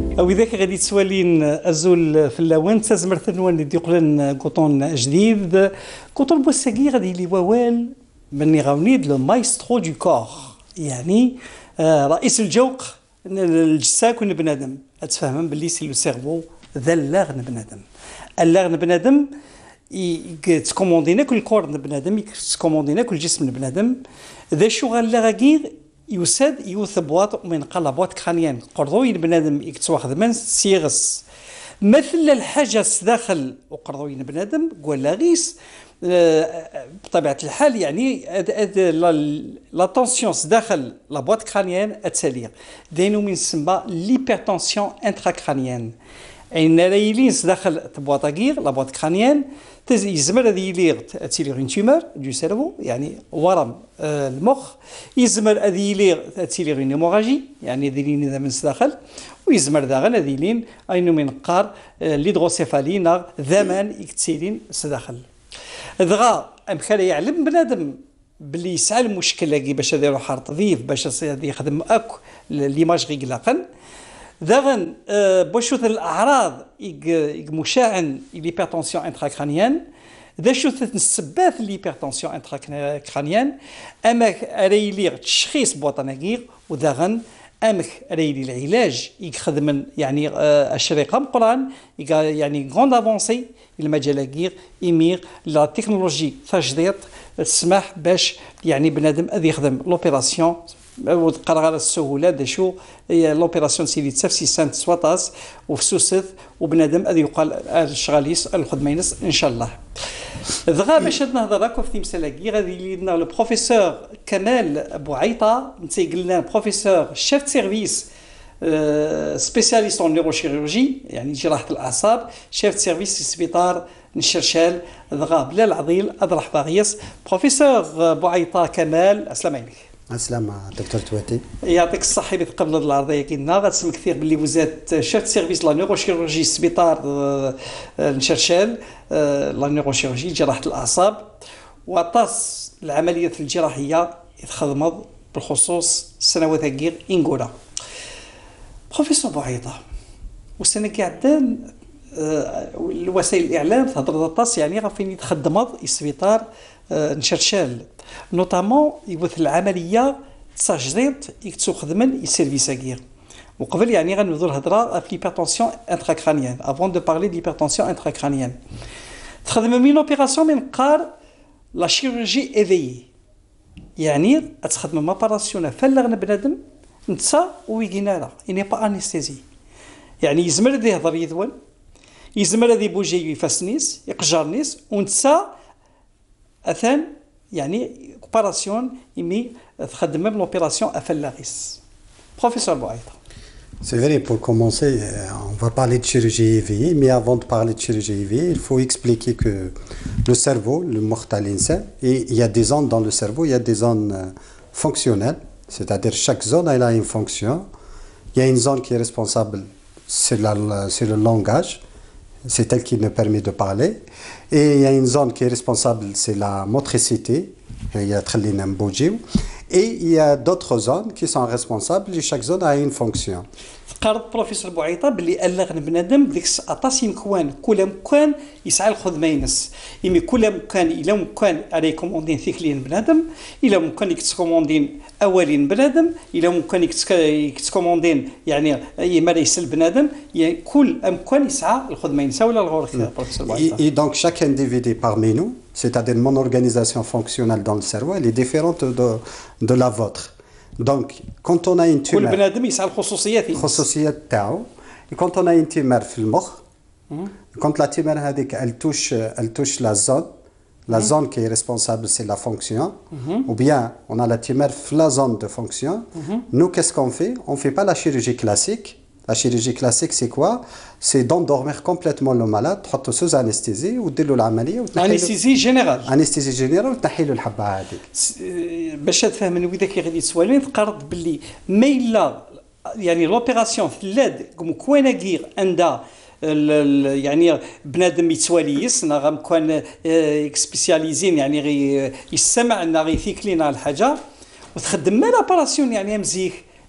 وذاك غادي تسوالين ازول في اللوان تزمر ثنوان اللي يقولن كوطون جديد كوطون بوساكي غادي لي ووال مني غاونيد لو مايسترو دو كور، يعني رئيس الجوق الجساك بنادم. تفهم باللي سي لو سيرفو ذا لاغن بنادم. اللاغن بنادم تكوموندينا كل كور بنادم، تكوموندينا كل جسم بنادم. ذا شو غالاغير يساد يوثب بواط من قلبات كرانيان قرضوي بنادم يكتواخذ من سيغس مثل الحاجة داخل وقرضوي بنادم ولا غيس بطبيعة الحال، يعني لا تونسيون داخل لا بواط كرانيان اتسالير دينو من سما ليبرتونسيون انتراكرانيان. أين رايلين داخل بواطاكير لا بواط كرانيان يزمر هذه يليغ تيليغ اون تيمور دو سيرفو، يعني ورم المخ. يزمر هذه يليغ تيليغ اون هيموراجي، يعني ذيلين اذا من داخل. ويزمر داغن هذه لين اينو من قار ليدغوسيفالي ناغ ذامان يكتسيلين سداخل. دغا امكان يعلم بنادم باللي يسعى المشكل كي باش يديرو حرط ضيف باش يخدم اكو ليماج غي قلاقن. داغن بوشوث الاعراض مشاعن ليبرتونسيون انتراكرانيان. ذا شوث السبات ليبرتونسيون انتراكرانيان امك ريليغ تشخيص بوطناكير. وداغن امك ريلي العلاج يخدم يعني الشريقه مقران يعني غوند افونسي المجال يمير لا تكنولوجي تجديد تسمح باش يعني بنادم اذ يخدم لوبيراسيون وتقرا السهوله دا شو لوبيراسيون سيدي تسفسي سانت سواتاس وفسوسث وبنادم اذ يقال الشغاليس الخدمينس ان شاء الله. دغا باش نهضر راكو في تمثالاكي غادي لنا لو بروفيسور كمال بوعيطه نتيقلنا بروفيسور شيف سيرفيس سبيسياليست اون نيوروشيرورجي، يعني جراحه الاعصاب، شيف سيرفيس سبيطار نشرشال. دغا بلا العضيل اضرح باغيس بروفيسور بوعيطه كمال، السلام عليكم. السلام دكتور تواتي، يعطيك الصحة. اللي قبل العرضية كينا غتسمع كثير باللي وزات شيف سيرفيس لا نيوروشيرورجي سبيطار نشرشال لا نيوروشيرورجي جراحة الأعصاب، وطاس العمليات الجراحية يتخدمض بالخصوص سنوات كير إنغولا. بروفيسور بوعيطة والسنة كيعدان الوسائل الإعلام تهضر طاس يعني غافين يتخدمض السبيطار نشرشال نوتامون يبث العمليه تسجديد يكتسو خدمن السيرفيساكير. وقبل يعني غنبداو الهضره في ليبرتونسيون انتراكرانيان افون دو بارلي دو ليبرتونسيون انتراكرانيان. تخدم من اوبيراسيون من قار لا شيروجي ايفيي، يعني تخدم ماباراسيون فلغنا بنادم نتسا ويجينالا اني با انستيزي، يعني يزمر ذي يهضر يذون يزمر ذي بوجي يفاسنيس يقجرنيس ونتسا اثان يعني اوبيراسيون يمي تخدم même l'opération افلاغيس. Professeur Bouaïta. C'est vrai, pour commencer, on va parler de chirurgie EVI, mais avant de parler de chirurgie EVI, il faut expliquer que le cerveau, le mortalinsa, et il y a des zones dans le cerveau, il y a des zones fonctionnelles, c'est-à-dire chaque zone elle a une fonction. Il y a une zone qui est responsable, c'est le langage, c'est elle qui nous permet de parler. Et il y a une zone qui est responsable, c'est la motricité, et il y a d'autres zones qui sont responsables, et chaque zone a une fonction. قرض بروفيسور بوعيطه باللي ألغ بنادم ديك الساطاس يمكن كل مكان يسعى الخدمه ينس يمي كل مكان الى مكان ريكوموندين ثيكلين بنادم الى مكان يكتكوموندين اولين بنادم الى مكان يكتكوموندين يعني يما يسل بنادم يعني كل مكان يسعى الخدمه ينس ولا الغور بروفيسور بوعيطه. Et donc chaque individu parmi nous, c'est-à-dire mon organisation fonctionnelle dans le cerveau, elle est différente de la vôtre. Donc, quand on a une tumeur, كل بنادم يسعى الخصوصيات تاعو. Et quand on a une tumeur في المخ, quand la tumeur هذيك elle touche la zone qui est responsable c'est la fonction, ou bien on a la tumeur في la zone de fonction. Nous qu'est-ce qu'on fait? On fait pas la chirurgie classique. La chirurgie classique c'est quoi? C'est d'endormir complètement le malade, تحطه sous anesthésie ودير له العمليه انستيزي جينيرال. انستيزي جينيرال وتنحي له الحبه هذيك. باش تفهمني وذاك اللي غادي تسوالين تقرض باللي ميلا يعني لوبيراسيون ثلاد كوينه كير عندها يعني بنادم يتواليس نغم كان سبيسياليزين يعني غي يسمع غي ثيكلين على الحاجه وتخدم ما لاباراسيون يعني مزيك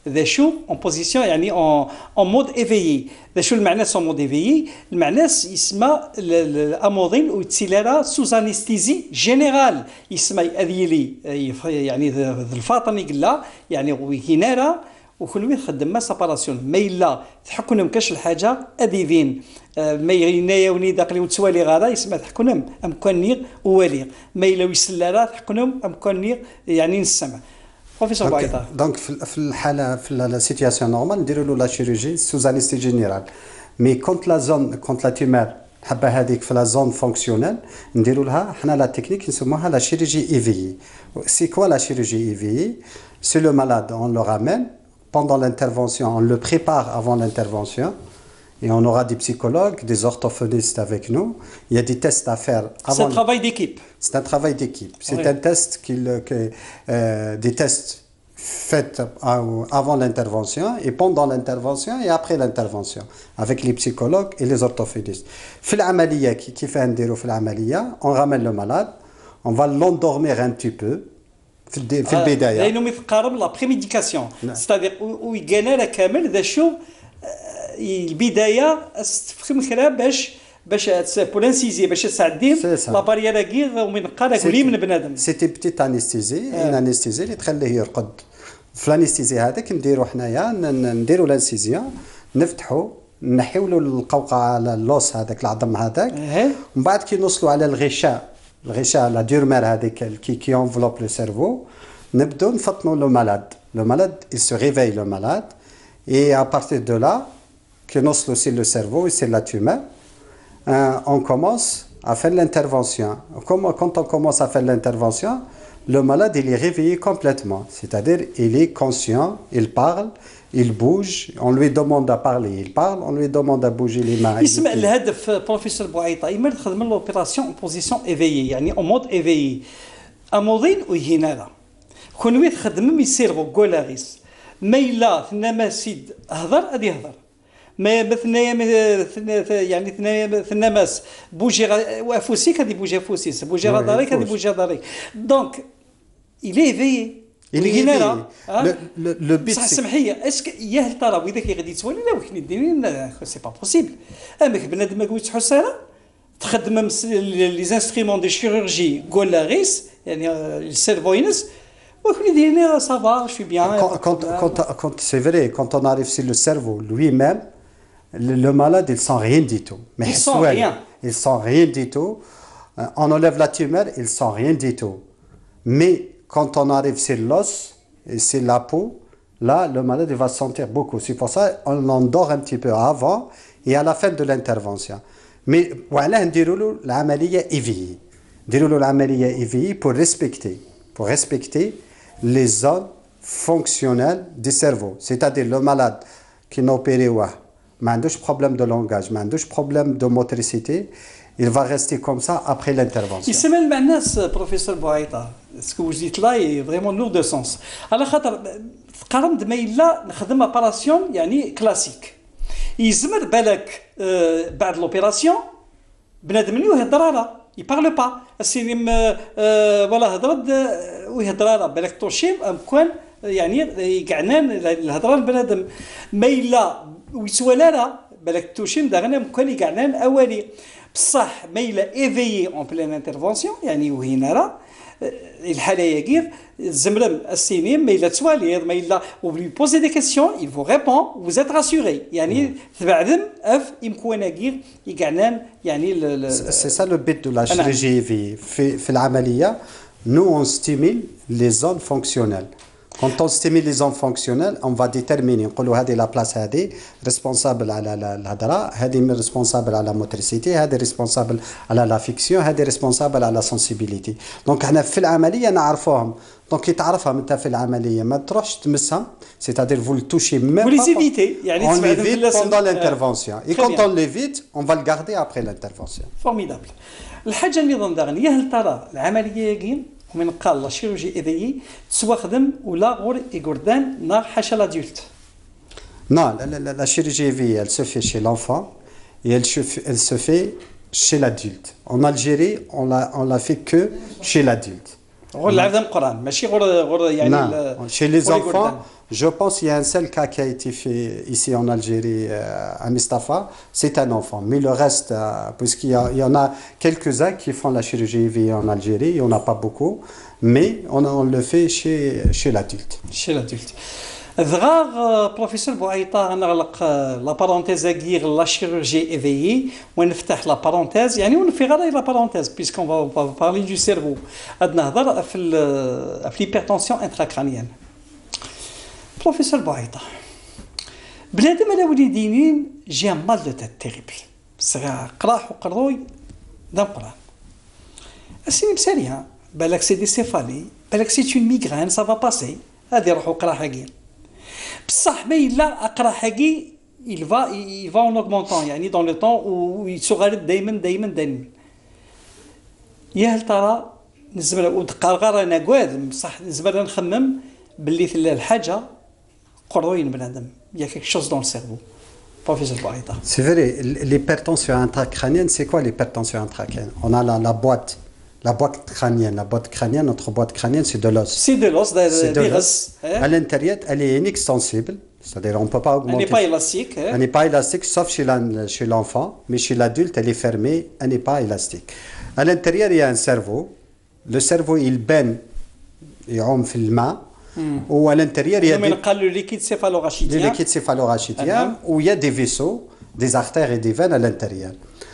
ذا شو en position يعني en mode éveillé. ذا شو المعنى en mode éveillé؟ المعنى يسمى الاموضين ويتسيلارا سوز انستيزي جينيرال، يسمى اذيلي يعني الفاطني قلا يعني وهنارا وكل يخدم ما ساباراسيون ما الا تحكون مكاش الحاجه اديفين ما يغنيا وني داقلي وتسوالي غادا يسمى تحكون امكانير وليغ ما الا ويسلارا تحكون امكانير يعني نسمع بروفيسور بايطا. دونك في الحاله في لا سيتياسيون نورمال نديروا له لا شيروجي سوز انستي جينيرال، مي كونت لا زون كونت لا تيمار الحبه هذيك في لا زون فونكسيونيل نديروا لها حنا لا تكنيك نسموها لا شيروجي ايفيي. سي كوا لا شيروجي ايفيي؟ سي لو malade on le ramène pendant l'intervention, on le prépare avant l'intervention et on aura des psychologues, des orthophonistes avec nous. Il y a des tests à faire avant. C'est un travail d'équipe. C'est un travail d'équipe. C'est un test des tests faits avant l'intervention et pendant l'intervention et après l'intervention avec les psychologues et les orthophonistes. في العملية كيف نديرو في العملية on ramène le malade, on va l'endormir un petit peu في البدايه لانه يتقارب لا بريميديكاسيون ستادير ويقال كامل ذا شو البدايه استفهم كلام باش بور انسيزي باش تسعدي لا باريير كيغ ومن قال قولي من بنادم سيتي بتيت انستيزي ان انستيزي اللي تخليه يرقد في الانستيزي هذاك نديرو حنايا نديرو لانسيزيون نفتحو نحيو له القوقعه على اللوس هذاك العظم هذاك ومن بعد كي نوصلوا على الغشاء la durmère qui enveloppe le cerveau, نبدو نفطنوا le malade. Le malade, il se réveille le malade et à partir de là, que نوصلوا sur le cerveau et c'est la tumeur, on commence à faire l'intervention. Quand on commence à faire l'intervention, le malade il est réveillé complètement, c'est-à-dire il est conscient, il parle, il bouge, on lui demande à parler, il parle, on lui demande à bouger les mains. يسمع الهدف بروفيسور بوعيطه يما نخدم لوبيراسيون اون بوزيسيون ايفيي يعني اون مود ايفيي اموضين وهنا كون يخدم يسيرفو كولاغيس ما الا ثنا سيد هضر غادي يهضر ما مثنايا يعني ثنا ماس بوجي وافوسيك غادي بوجي افوسيس بوجي غادريك غادي بوجي غادريك دونك il est éveillé. Le but c'est est-ce qu'il y a le talent وإذا كي غادي يتولى لا وكني ديرين سي با بوسيبل اما بنادم ما قلتش حساره تخدم لي انسترومون دي شيروجي غولاغيس يعني السيرفو ينس وكني ديرين ça va je suis bien. Quand c'est vrai quand on arrive sur le cerveau lui-même le malade il sent rien du tout. Mais il sent rien. Il sent rien du tout. On enlève la tumeur, il sent rien du tout. Mais quand on arrive sur l'os et sur la peau, là, le malade il va sentir beaucoup. C'est pour ça qu'on l'endort un petit peu avant et à la fin de l'intervention. Mais voilà, on dit l'amaliya éveillée. Dire l'amaliya éveillée pour respecter les zones fonctionnelles du cerveau. C'est-à-dire le malade qui n'a opéré ما عندوش problème de langage, ما عندوش problème de motricité, il va rester comme ça après l'intervention. يسمى مع الناس بروفيسور بوعيطه اسكو جيت لا فريمون لور دو سونس على خاطر قارنت ما الا نخدم اوبيراسيون يعني كلاسيك يزمر بالك بعد لوبيراسيون بنادم اللي يهضر راه يبارل با السينم ولا هضرت ويهضر راه بالك توشيم امكان يعني يقعنان الهضره بنادم ما الا ويسولا راه بالك توشيم داغنا امكان يقعنان اولي بصح ما الا ايفيي اون بلان انترفونسيون يعني وهنا راه الحاله ياكير زمرم السينيم ما الا توالير ما الا وبلي بوزي دي كيسيون il vous répond vous êtes rassuré يعني تبعدم اف يمكن ياكير يقعنان يعني سي سا لو بيت دو لا شيرورجي في العمليه nous on stimule les zones fonctionnelles. Quand on stimule les zones fonctionnelles, on va déterminer, نقولوا هذه la place هذه responsable على الهضره، هذه responsable على la motricité، هذه responsable على la fiction، هذه responsable على la sensibilité. دونك احنا في العمليه نعرفوهم. دونك تعرفهم انت في العمليه ما تروحش تمسها، c'est-à-dire vous le touchez même pas. Vous les évitez, يعني on l'évite pendant l'intervention. Et quand on l'évite, on va le garder après l'intervention. Formidable. الحاجه اللي ضمن هل ترى العمليه يقين ومن قال لا شيروجي ايفيي تسوى خدم ولا غور يقردان نار حاشا لادولت. Non, la chirurgie éveillée, elle se fait chez l'enfant et elle se fait chez l'adulte. En Algérie, on l'a fait que chez l'adulte. غور العدم قران ماشي غور يعني Non, chez les enfants, je pense qu'il y a un seul cas qui a été fait ici en Algérie, à Mustapha, c'est un enfant. Mais le reste, il y en a quelques-uns qui font la chirurgie IVI en Algérie, il n'y en a pas beaucoup, mais on le fait chez l'adulte. chez l'adulte. دغا بروفيسور بوعيطه نغلق لا بارونتيز كير لا شيروجي ايفيي ونفتح لا بارونتيز يعني ونفي غير لا بارونتيز بيسكون فا بارلي دو سيرفو غاد نهضر في ليبرتونسيون انتراكرانيان. بروفيسور بوعيطه بنادم على وليدينين جي ان مال دو تيت تيريبل صغار قراح وقروي دام قران السيني بساليها بالك سي دي سيفالي بالك سي اون ميغرين سا فا باسي هادي روحو قراحه كير بصح ما الا اقراحه il va en augmentant يعني dans le temps ويتسغرد دائما يا هل ترى نزبر ودقار انا قاد بصح نزبر نخمم باللي الحاجه قروين بنادم il y a quelque chose dans le cerveau. Professeur Bouaïta. C'est vrai, l'hypertension intracrânienne, c'est quoi l'hypertension intracrânienne? On a la boîte crânienne. La boîte crânienne, notre boîte crânienne, c'est de l'os. C'est de l'os, des l'os. À l'intérieur, elle est inextensible, c'est-à-dire on ne peut pas augmenter. Elle n'est pas élastique. Elle n'est pas élastique, sauf chez l'enfant, mais chez l'adulte, elle est fermée, elle n'est pas élastique. À l'intérieur, il y a un cerveau. Le cerveau, il baigne, il rentre dans le main. Ou à l'intérieur, il y a le liquide céphalorachidien, où il y a des vaisseaux, des artères et des veines à l'intérieur.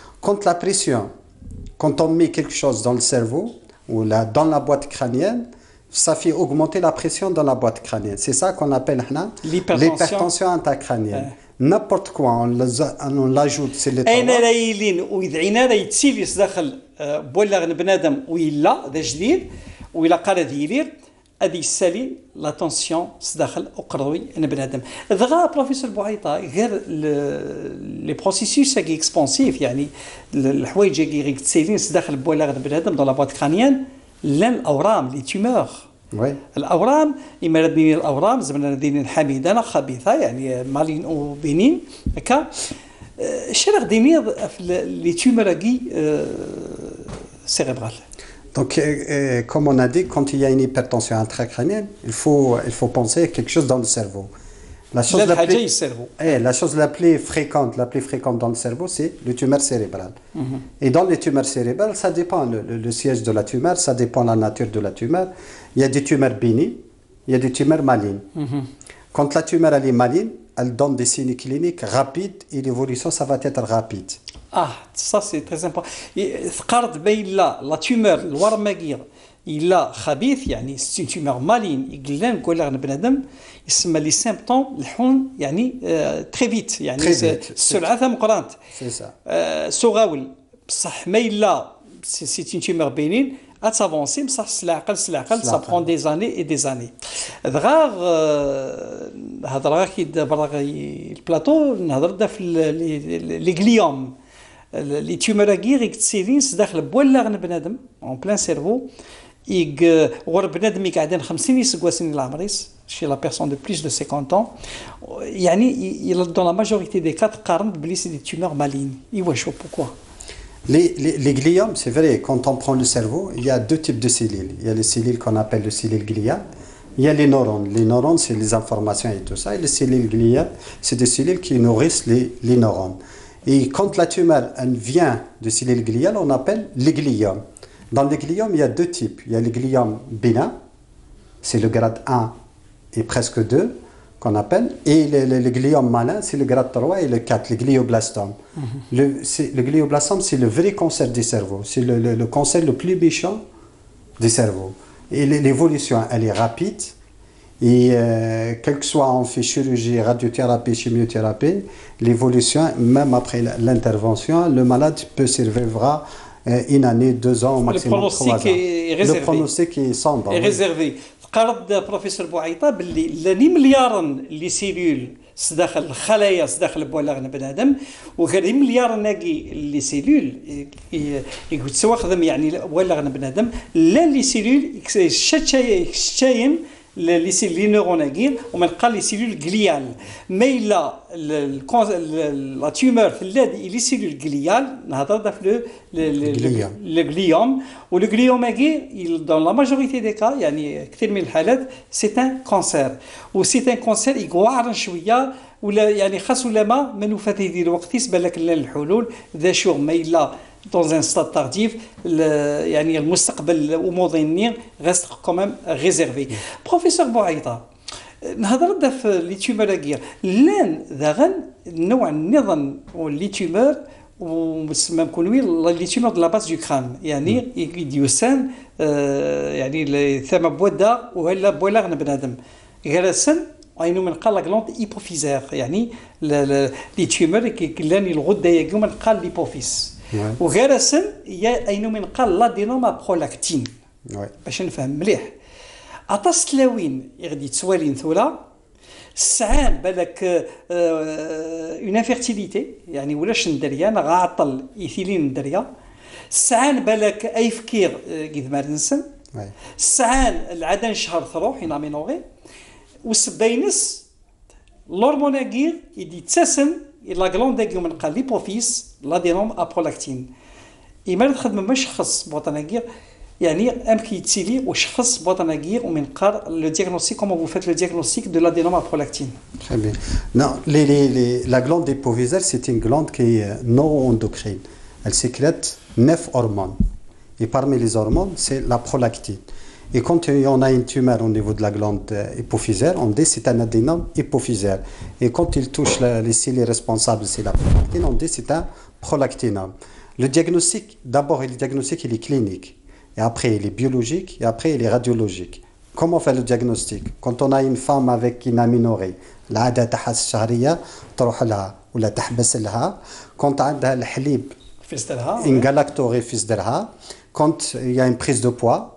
Quand on met quelque chose dans le cerveau ou dans la boîte crânienne, ça fait augmenter la pression dans la boîte crânienne. C'est ça qu'on appelle l'hypertension intracrânienne. N'importe quoi, on l'ajoute, c'est le أين رايلين وإذا عينا يتسيليس داخل بولغ بنادم ويلا ذا جديد ويلا قال ديلير أدي السالي لا تونسيون داخل أقروي أنا بنادم. دغا بروفيسور بوعيطة غير لي بروسيسوس كي اكسبونسيف يعني الحوايج كي تسيلين داخل بولغ بنادم دون لا بوات كرانيان لان الأورام لي تيمور. الأورام إما ردين الأورام زعما ردين حميدة خبيثة يعني مالين وبنين هكا شنو غادي لي تيمور كي cérébrale. Donc, comme on a dit, quand il y a une hypertension intracrânienne, il faut penser à quelque chose dans le cerveau. La chose la plus fréquente dans le cerveau, c'est le tumeur cérébral. Et dans les tumeurs cérébrales, ça dépend, le siège de la tumeur, ça dépend de la nature de la tumeur. Il y a des tumeurs bénignes, il y a des tumeurs malignes. Quand la tumeur elle est maligne, elle donne des signes cliniques rapides et l'évolution, ça va être rapide. Ah, ça c'est très important. ثقرت بين لا تيمور الورماكير الا خبيث يعني سي تيمور مالين يقلان نقول لك بنادم يسمى لي سيمبتوم الحون يعني تري فيت يعني السرعه مقرانت سي سا سوغاول بصح ما الا سي تيمور بينين اتافونسي بصح العقل سا برون دي زاني اي دي زاني دغا هضره كي دابا البلاطو نهضر في لي غليوم لي تيمور كير يكتسيلين داخل بولاغ بنادم اون بلان سيرفو غور بنادم يقعدين 50 سكواسين العمريس شي لا بيرسون دو بليس دو 50 ans يعني دون لا ماجوريتي دي كات قارن بلي سي دي تيمور مالين ايوا شو بوكوا Les gliomes, c'est vrai, quand on prend le cerveau, il y a deux types de cellules. Il y a les cellules qu'on appelle les cellules gliales. Il y a les neurones. Les neurones, c'est les informations et tout ça. Et les cellules gliales, c'est des cellules qui nourrissent les neurones. Et quand la tumeur elle vient de cellules gliales, on appelle les gliomes. Dans les gliomes, il y a deux types. Il y a les gliomes bénins, c'est le grade 1 et presque 2 qu'on appelle, et le gliome malin, c'est le grade 3 et le 4, le glioblastomes. Le glioblastome, c'est le vrai cancer du cerveau, c'est le cancer le plus méchant du cerveau. Et l'évolution, elle est rapide, et quel que soit on fait chirurgie, radiothérapie, chimiothérapie, l'évolution, même après l'intervention, le malade peut survivre une année, 2 ans, au maximum 3 ans. Le pronostic est sans danger. est réservé. قرض بروفيسور بوعيطه باللي لاني مليارن لي سيلول داخل الخلايا داخل بولاغ بنادم وغير مليار ناقي لي سيلول يتسوا خدم يعني بولاغ بنادم لا لي سيلول شتاين les neurones aguirre وما نلقى les cellules gliales mais il la tumeur les cellules gliales نهضر في le gliome و le gliome aguirre dans la majorité des cas يعني كثير من الحالات c'est un cancer و c'est un cancer يقعر شويه ولا يعني خاص ولا ما نوفات يدير الوقت يسبان لك الحلول ذا شو ما إلا dans un stade tardif يعني المستقبل وموضوعين reste quand même réservé professeur بوعيطة نهضر في لي تيومور اكير لان ذاغن نوع النظام لي تيومور ومسمى مكونوي لي تيومور دو لا باز دو كران يعني يديوسان يعني ثم بودا ولا بولاغ بنادم غرسن اينو من قال لاغلوند ايبوفيزير يعني لي تيومور كيلان الغده ياكو من قال ليبوفيس وغرسن يا اينو من قال لادينوما برولاكتين باش نفهم مليح عطاس تلاوين يغدي تسوالين ثولا ساعان بالك اون انفيرتيليتي يعني ولاش ندريا انا غاعطل يثيلين ندريا ساعان بالك اي فكير كيف ما ننسن ساعان العدن شهر تروح هنا مينوغي والسباينس l'hormone يدي تسسن لا غلوند من قال ليبوفيس لادينوم ابرولاكتين يمرض خدمه مش خص بوطناغير يعني امكن يتسيلي وشخص بوطناغير ومن قار لو ديagnostic comment vous faites le diagnostic de l'adénome à prolactine. Très bien. Non, la glande hypophysaire c'est une glande qui est non endocrine. Elle sécrète 9 hormones. Et parmi les hormones, c'est la prolactine. Et quand on a une tumeur au niveau de la glande hypophysaire, on dit c'est un adénome hypophysaire. Et quand il touche les cellules responsables, c'est la prolactine, on dit c'est un prolactinome. Le diagnostic, d'abord le diagnostic il est clinique, et après il est biologique, et après il est radiologique. Comment faire le diagnostic? Quand on a une femme avec une aménorrhée, العادة تاعها الشهرية تروح لها ولا تحبس لها. Quand عندها الحليب une galactorrhée في صدرها. Quand il y a une prise de poids.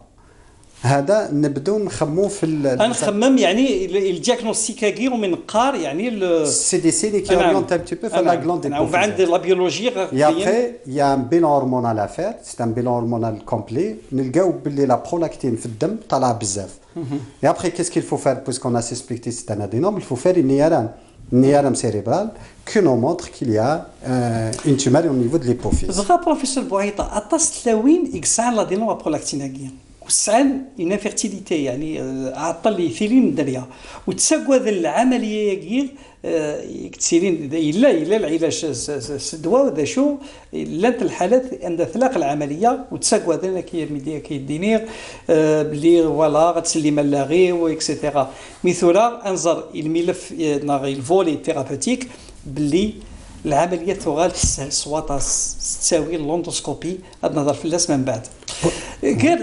هذا نبدو نخمو في نخمم يعني الدياغنوستيك غير ومن قار يعني سي دي سي qui oriente un petit peu vers la glande hypophysaire. وعند لا بيولوجي et après il y a un bilan hormonal à faire, c'est un bilan hormonal complet. نلقاو باللي la prolactine في الدم طالعه بزاف. et après qu'est-ce qu'il faut faire puisqu'on a suspecté c'est un adénome, il faut faire une IRM cérébrale qui nous montre qu'il y a une tumeur au niveau de l'hypophyse. زغا بروفيسور بوعيطه اطاس تلاوين اكسان لادينوم برولاكتين وسعان une infertilité يعني عطل لي ثيلين دريا وتسقوا ذا العمليه يغير يكتسيلين الا العلاج الدواء ذا شو لانت الحالات عند اطلاق العمليه وتسقوا ذا كيدينير بلي فوالا غتسلم لاغي و اكسيتيرا مثلا انظر الملف ناغي الفولي ثيرابوتيك بلي العمليه تغال تسهل سواطا تساوي اللوندوسكوبي هاد نهضر في اللاس من بعد غير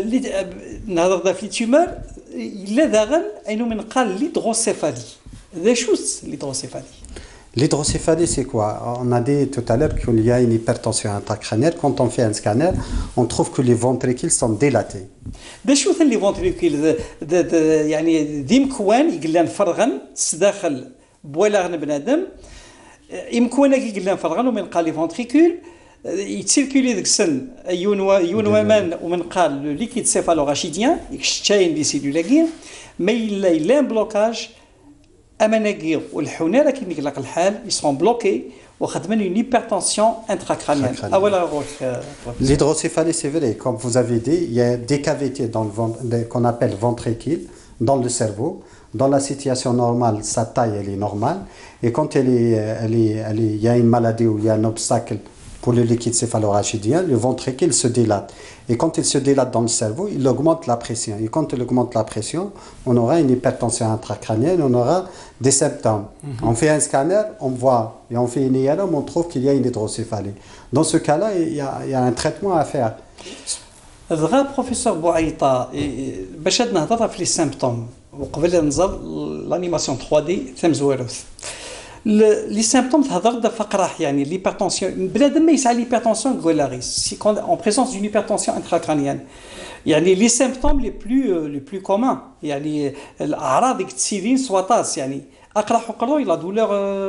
نهضر في التيومور الا داغن اينو من قال ليدروسيفالي ذا شوس ليدروسيفالي. L'hydrocéphalie, c'est quoi? On a dit tout à l'heure qu'il y a une hypertension intracrânienne. Quand on fait un scanner, on trouve que les ventricules sont dilatés. ده شو ثاني فونتريكول يعني ذي مكوان يقلان فرغن داخل بولاغن بنادم يمكن يقلان فرغن ومن قال لي فونتريكول يتسيركولي ذاك السن يونومان ومن قال لو ليكيد سيفالوغاشيديان يكشتاين دي سيلولاكير ما الا ان بلوكاج اماناكير والحونه راه كي يقلق الحال يسون بلوكي وخدمن une hypertension intracrânienne. Ah voilà. L'hydrocéphalie, c'est vrai. Comme vous avez dit, il y a des cavités dans le ventre qu'on appelle ventricule dans le cerveau. Dans la situation normale, sa taille elle est normale. Et quand il y a une maladie ou il y a un obstacle pour le liquide céphalorachidien, le ventricule se dilate. Et quand il se dilate dans le cerveau, il augmente la pression. Et quand il augmente la pression, on aura une hypertension intracrânienne, on aura des symptômes. On fait un scanner, on voit, et on fait une IRM, on trouve qu'il y a une hydrocéphalie. Dans ce cas-là, il y a un traitement à faire. الغا بروفيسور بوعيطه باش نهضر في لي سيمبتوم وقبل نزر لانيماسيون 3 دي ثم زواروث لي سيمبتوم تهضر د فقراح يعني ليبرتونسيون بنادم ما يسعى ليبرتونسيون غولاريس سي كون اون بريزونس دون هيبرتونسيون انتراكرانيان يعني لي سيمبتوم لي بلو كومون يعني الاعراض اللي تسيرين سواطاس يعني اقرا حقرو la douleur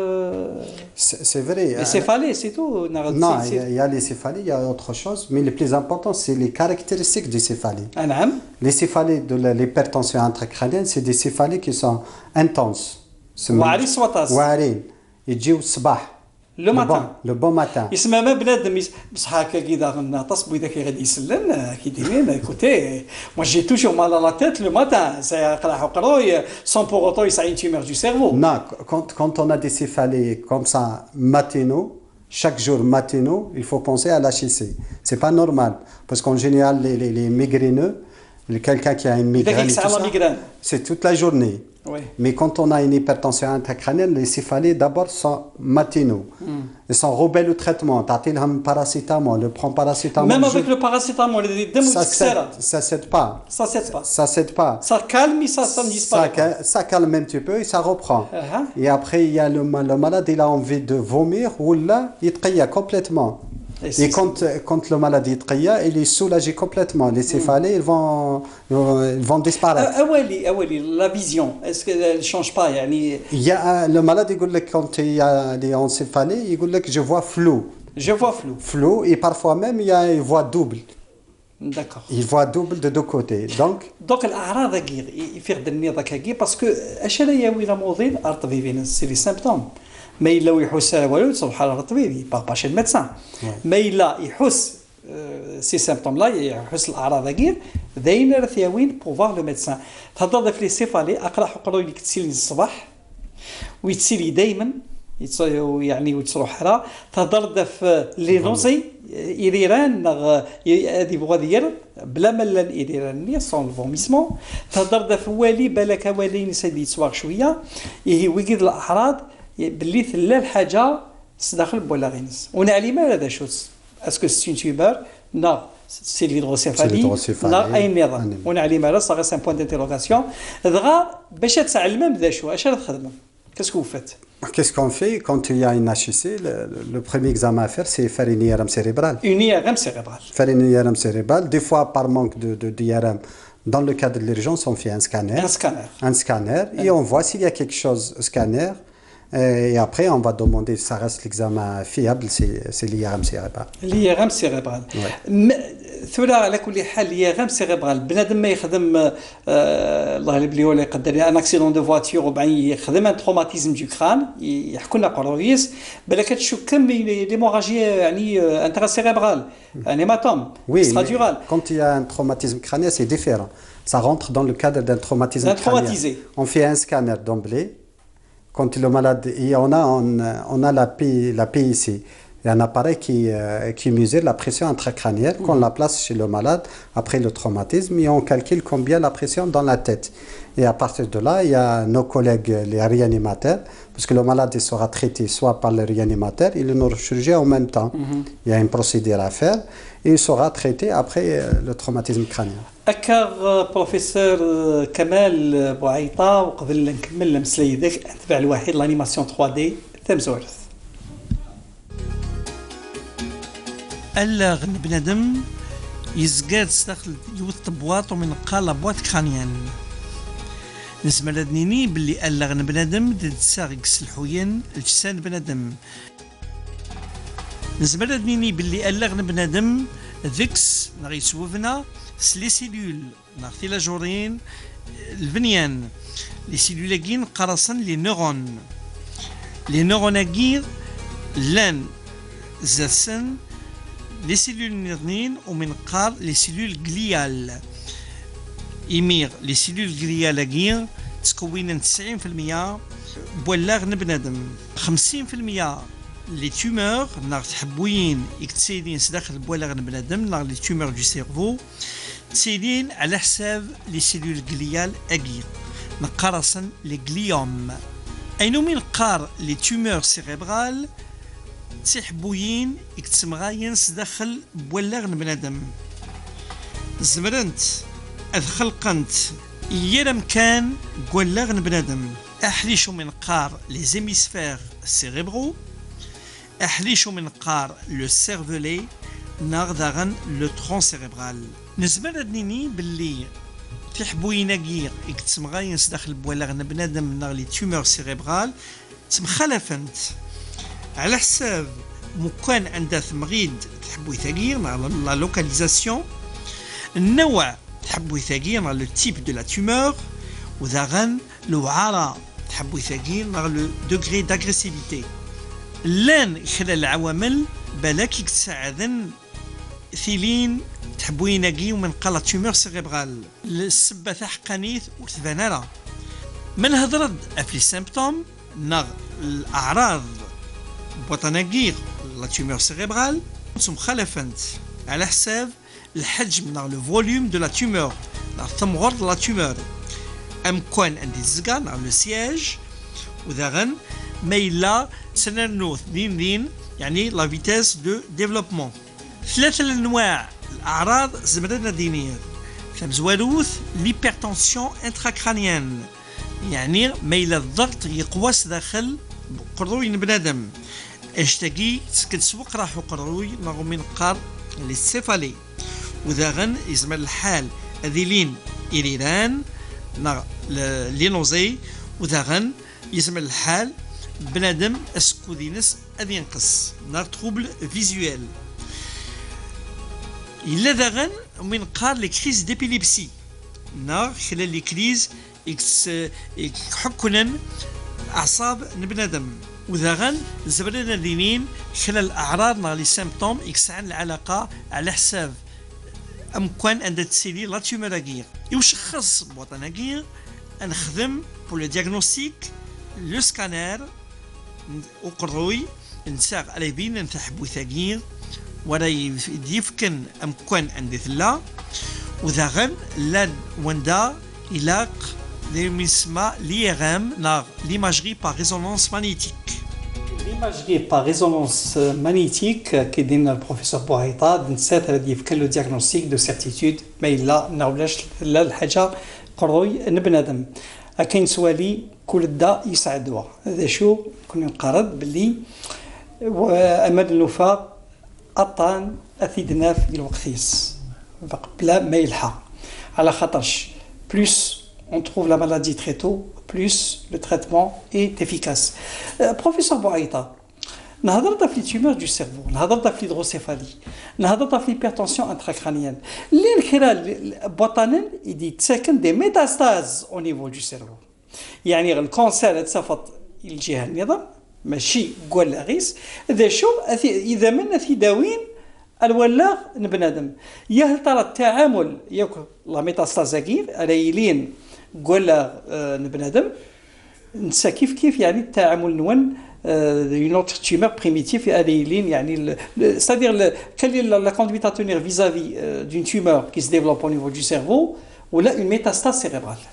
C'est vrai. les céphalées c'est tout Non, il y a les céphalées, il y a autre chose, mais le plus important, c'est les caractéristiques des céphalées. نعم Les céphalées de l'hypertension intracrânienne, c'est des céphalées qui sont intenses. واعرين سوطاس واعرين. يجيو الصباح. لو ماتان Le bon matin. يسمى ما بنادم بصح هكا كي داغ تصبو اذا كي غادي يسلن كي دايرين كوتي موا جي توجور مال لا تيت لو ماتان سيقرا حقروي سون بور اوتو يسعى une tumeur du cerveau. Non, quand on a des céphalées comme ça matinaux, chaque jour matinaux, il faut penser à l'HIC. C'est pas normal parce qu'en général les migraineux, quelqu'un qui a une migraine, et tout ça, c'est toute la journée. Oui. Mais quand on a une hypertension intracrânienne, les céphalées d'abord sont matinaux. Ils sont rebelles au traitement. T'as-t-il paracétamol, le prend paracétamol. Même avec le paracétamol, ça cède pas. Ça cède pas. Ça cède pas. Ça calme et ça ne disparaît pas. Ça calme un petit peu et ça reprend. Et après, il y a le malade, il a envie de vomir ou là, il trahit complètement. Et quand le malade il est soulagé complètement. Les céphalées, ils vont disparaître. La vision, est-ce qu'elle ne change pas Il y a le malade, quand il est en céphalée, il dit que je vois flou. Je vois flou. Flou, et parfois même, il voit double. D'accord. Il voit double de deux côtés. Donc الأعراض يفيق دني ذاك كي باسكو اش لا وين موضين الطبيبين سي لي سيمبتوم ما الا يحس والو تصبح على الطبيب با شي الميدسان ما الا يحس سي سيمبتوم لا يحس الاعراض غير داين رثياوين بوفوار لو ميدسان تهضر في لي سيفالي اقرا حقرو اللي كتسيلي الصباح ويتسيلي دائما يعني وتروح راه تهضر في لي نوزي إيران هذه بغادير بلا ملان إيران سون الفوميسمون تهضر في والي بالك والين سيدي تسواق شويه هي ويجد الاعراض باللي ثلا الحاجه داخل بولاغينس ونعلم هذا شو اسكو سي تيوبر نو سي ليدروسيفالي لا اي نظام ونعلم هذا صغير سان بوين دانتيروغاسيون دغا باش تعلم بدا شو اش تخدم كاسكو فات. Qu'est-ce qu'on fait quand il y a une HIC? Le premier examen à faire, c'est faire une IRM cérébrale. Une IRM cérébrale. Faire une IRM cérébrale. Des fois, par manque d'IRM, dans le cas de l'urgence, on fait un scanner. Un scanner. Un scanner. Et on voit s'il y a quelque chose au scanner. Et après, on va demander, ça reste l'examen fiable, c'est l'IRM cérébrale. l'IRM cérébrale. ثورة على كل حال l'IRM cérébrale بنادم ما يخدم الله يبلي ولا يقدر ان اكسيدون دو فواتور وبعدين يخدم ان تروماتيزم دو كران يحكوا لنا قرويس بالك تشوف كم ليموراجي يعني انترا سيريبرال ان هيماتوم ستراتورال. Quand il y a un traumatisme crânien, c'est différent. Ça rentre dans le cadre d'un traumatisme crânien. On fait un scanner d'emblée. Quand le malade, et on a la PIC, il y a un appareil qui mesure la pression intracrânienne qu'on la place chez le malade après le traumatisme et on calcule combien la pression dans la tête. Et à partir de là, il y a nos collègues, les réanimateurs, parce que le malade sera traité soit par le réanimateur et le neurochirurgien en même temps. Il y a une procédure à faire et il sera traité après le traumatisme crânien. أكار بروفيسور كمال بوعيطة وقبل نكمل مسليدك نتبع الواحد لانيماسيون 3 دي ثمزورث ألا بنادم يزقاد داخل يوث بواط ومن قال بواط كرانيان نسمع لدنيني باللي ألا بنادم تساغيكس الحوين الجسان بنادم نسمع لدنيني باللي ألا بنادم ذكس نغي سوفنا لي سيلول نعطي لا جورين البنيان لي سيلولاكين قرصن لي نوروناكير لان زاسن لي سيلول نيرنين ومن قار لي سيلول غليال يمير لي سيلول غليالاكير تكوين 90% بولاغ بنادم 50% لي تومور نار تحبوين يكتسيدين داخل بولاغ بنادم نار لي تومور دو سيرفو تسيدين على حساب لي سيلول غليال اغير نقرصن لي غليوم اينو من قار لي تومور سيريبرال تحبوين يكتسمغاين داخل بولاغ بنادم زمرنت خلقنت يرم كان بولاغ بنادم احليشو من قار لي زيميسفير سيريبرو احليشو من قار لو سيرفولي ناغ داغن لو ترون سيريبرال نزمر دنيني باللي تحبويناكي اكتسمغاينس داخل بوالغنا بنادم نغ لي تيومور سيريبرال تمخلفنت على حساب مكان عندها ثمغيد تحبوي ثاقير لا لوكاليزاسيون النوع تحبوي ثاقير لو تيب دو لا تيومور وذاغن الوعارة تحبوي ثاقير لو دوغري داغريسيفيتي لان خلال العوامل بالك تساعدن ثيلين تحبويناكي ومن قال تيومور سيريبرال السبة تحقانيث وثبانالا من هضرد افلي سيمبتوم نغ الاعراض بوطناكير لا تيومور سيريبرال ثم خلفنت على حساب الحجم نغ لو فوليوم دو لا تيومور نغ ثمغر لا تيومور ام كون عندي الزقا نغ لو سياج وذاغن ميلا سنرنوث دين يعني لا فيتاس دو ديفلوبمون ثلاثة الأنواع الأعراض زمرنا دينير ثمزواروث ليبرتنسيون انتراكرانيان يعني ميل الضغط يقوس داخل قروي بنادم اشتكي كتسوق راحو قروي نغو من قار للسيفالي وذاغن يزمر الحال أذيلين إيران لينوزي وذاغن يزمر الحال بنادم اسكودينس أذي ينقص نار تروبل فيزيوال إلا داغن من قار لي كريز ديبيليبسي نار خلال لي كريز يحكنا أعصاب نبنادم وذاغن زبرنا دينين خلال الأعراض نار لي سيمبتوم يكسعن العلاقة على حساب أمكان عند تسيلي لا تيومراكير يوشخص بوطناكير نخدم بو لو دياغنوستيك لو سكانير وقروي نساق على بين نتحبو ثاقير ولا يفكن أمكان عند ثلا وذاغن لان وندا إلاق لمسما ليغام نار ليماجري با ريزونانس مانيتيك ليماجري با ريزونانس مانيتيك كيدين البروفيسور بوعيطة نسات هذا يفكن لو دياغنوستيك دو سيرتيتود ما إلا نعولاش لا الحاجة قروي نبنادم كاين سوالي كل دا يسعدوا هذا شو كنا نقرض باللي أمل الوفاء أطان أثيدنا في الوقتيس بلا ما يلحق على خاطرش بلوس on trouve la maladie très tôt plus le traitement est efficace. Professeur Bouaïta, نهضرنا في التيومور دو سيرفو نهضرنا في الهيدروسيفالي نهضرنا في الهيبرتنسيون انتراكرانيان اللي خلال بوطنن يدي تساكن دي ميتاستاز او نيفو دو سيرفو يعني الكونسير تصفط الجهه النظام ماشي قول غيس ذا شو اذا من في داوين الولاغ نبنادم يا ترى التعامل ياك لا ميتاستازاكير عليلين قول نبنادم نسا كيف يعني التعامل نون une autre tumeur primitive adéline c'est-à-dire quelle est la conduite à tenir vis-à-vis d'une tumeur qui se développe au niveau du cerveau ou là une métastase cérébrale.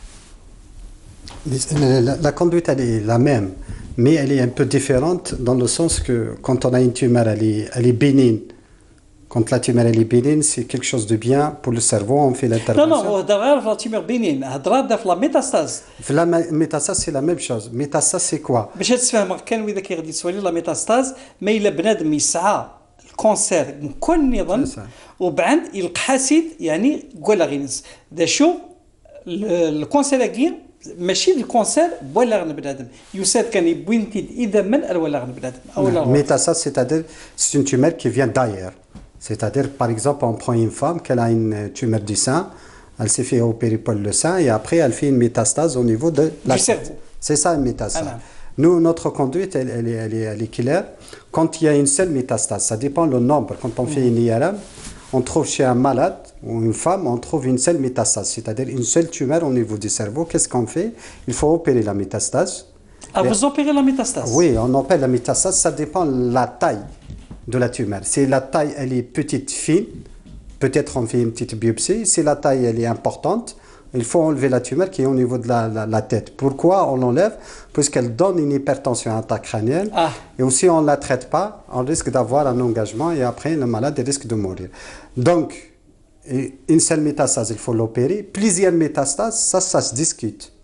La conduite elle est la même mais elle est un peu différente dans le sens que quand on a une tumeur elle est bénigne. Quand la tumeur est bénigne, c'est quelque chose de bien pour le cerveau, on fait l'intervention. Non, la tumeur bénigne, la métastase. La métastase, c'est la même chose. Métastase, c'est quoi? باش تفهم كان وإذا كيغدي تسولي لا ميتاستاز ما إلا بنادم يسعى الكونسير من كل نظام وبعد يلقى حاسد يعني قول غينس دا شو الكونسير غير ماشي الكونسير ولا بنادم يساد كان يبوينتي إذا من ولا بنادم أو métastase, c'est-à-dire c'est une tumeur qui vient d'ailleurs. C'est-à-dire, par exemple, on prend une femme qui a une tumeur du sein, elle s'est fait opérer pour le sein et après elle fait une métastase au niveau de la tête. C'est ça une métastase. Nous, notre conduite, elle est claire. Quand il y a une seule métastase, ça dépend le nombre. Quand on fait une IRM, on trouve chez un malade ou une femme, on trouve une seule métastase, c'est-à-dire une seule tumeur au niveau du cerveau. Qu'est-ce qu'on fait? Il faut opérer la métastase. Ah, vous opérez la métastase? Oui, on opère la métastase, ça dépend de la taille de la tumeur. Si la taille elle est petite, fine, peut-être on fait une petite biopsie. Si la taille elle est importante, il faut enlever la tumeur qui est au niveau de la tête. Pourquoi on l'enlève? Puisqu'elle donne une hypertension intracrânienne et aussi on ne la traite pas, on risque d'avoir un engagement et après le malade risque de mourir. Donc, une seule métastase, il faut l'opérer. Plusieurs métastases, ça se discute.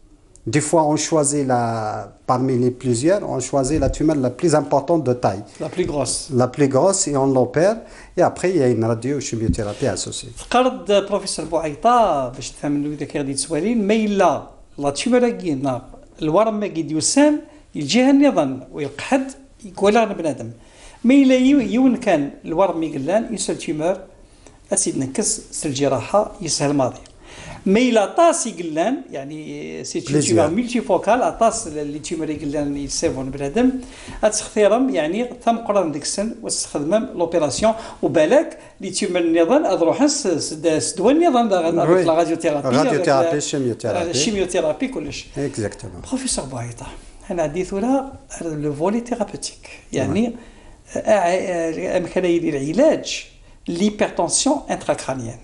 Des fois, on choisit parmi les plusieurs, on choisit la tumeur la plus importante de taille. La plus grosse. La plus grosse et on l'opère. Et après, il y a une radiochimiothérapie associée. فقرد بروفيسور بوعيطة باش تفهم إذا كان غادي تسوالين ما إلا لا تيومر كينا الورم ما قد يسان يجيها النظام ويقحد يقول بنادم ما إلا يون كان الورم يقلان يسال تيومر أسيد نكس سل الجراحة يسهل الماضي ما إلا طاس يقلان يعني سي تيومر ميلتي فوكال أطاس اللي تيومر يقلان يسيفون بنادم أتسختيرم يعني ثم قرن ديك السن واستخدم لوبيراسيون وبالك اللي تيومر النظام أضروح سدوا النظام لا راديوثيرابي الشيميوثيرابي كلش اكزاكتومون بروفيسور بوعيطة أنا عديت لها لو فولي ثيرابوتيك يعني كان يدير علاج ليبرتنسيون انتراكرانيان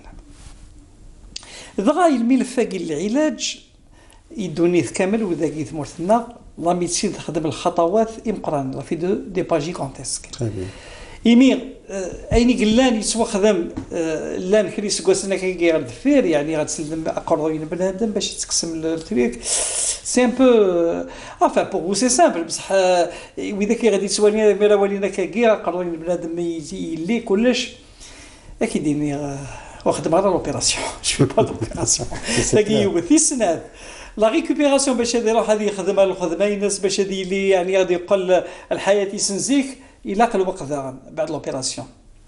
دغا الملف كاين العلاج يدوني كامل وذا كي ثمرتنا لا ميديسين تخدم الخطوات مقران في دي باجي كونتيسك يمير ايني قلان يسوا خدم لان كريس كوسنا كي غير دفير يعني غتسلم اقرضين بنادم باش تقسم التريك سي ان بو افا بور فو سي سامبل بصح واذا كي غادي تسوالني ميرا ولينا كي اقرضين بنادم يلي كلش اكيد ديني واخد مرة لوبيراسيون جو با لوبيراسيون تلاقي يوثي السناد لا ريكوبيراسيون باش هذا يروح هذه يخدمها الخدمه الناس باش هذه اللي يعني غادي يقول الحياه يسنزيك يلاقي الوقت بعد لوبيراسيون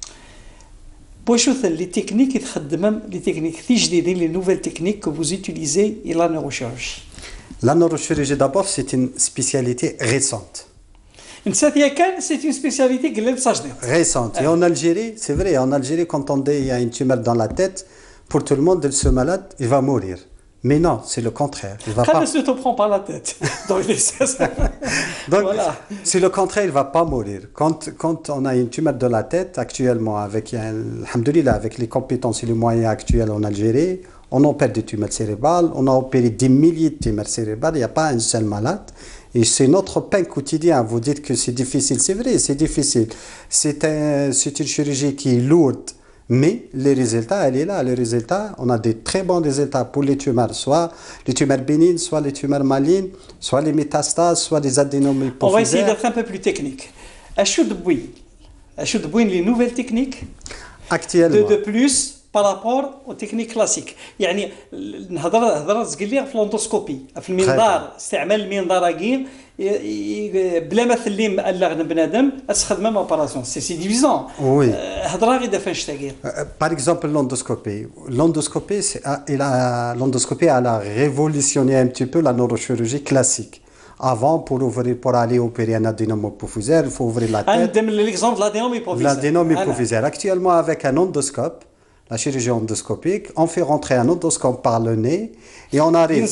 بوشوث لي تكنيك يتخدم لي تكنيك في جديدين لي نوفيل تكنيك كو فوز يوتيليزي لا نيروشيرورجي La neurochirurgie d'abord c'est une spécialité récente. C'est une spécialité récente. Et en Algérie, c'est vrai, en Algérie, quand on dit il y a une tumeur dans la tête, pour tout le monde, ce malade, il va mourir. Mais non, c'est le contraire. Il va Quand pas... ne te prend pas la tête. Donc, voilà. C'est le contraire, il ne va pas mourir. Quand on a une tumeur de la tête, actuellement, alhamdoulilah, avec les compétences et les moyens actuels en Algérie, on opère des tumeurs cérébrales, on a opéré des milliers de tumeurs cérébrales, il n'y a pas un seul malade. Et c'est notre pain quotidien. Vous dites que c'est difficile, c'est vrai, c'est difficile. C'est une chirurgie qui est lourde, mais les résultats, elle est là. Les résultats, on a des très bons résultats pour les tumeurs, soit les tumeurs bénignes, soit les tumeurs malignes, soit les métastases, soit les adénomes hypophysaires. On va essayer d'être un peu plus technique. Achoud Bouin, les nouvelles techniques actuellement. De plus par rapport aux techniques classiques. يعني هضره تقول في لوندوسكوبي في المنظار استعمال المنظار كي بلا ما تلي مألغ بنادم تخدم مع اوبراسيون سي ديفيزون هضره غير فاش تاكير par exemple l'endoscopie elle a révolutionné un petit peu la neurochirurgie classique. Avant, pour aller opérer un adénome hypophysaire, il faut ouvrir la tête. L'exemple de l'adénome hypophysaire. Actuellement, avec un endoscope, la chirurgie endoscopique, on fait rentrer un endoscope par le nez et on arrive.